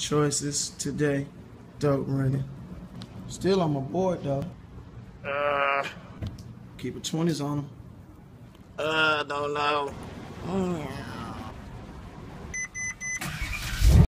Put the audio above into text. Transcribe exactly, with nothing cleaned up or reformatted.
choices today. Dope running. Still on my board though. Uh, Keep a twenties on them. uh, don't know. Mm.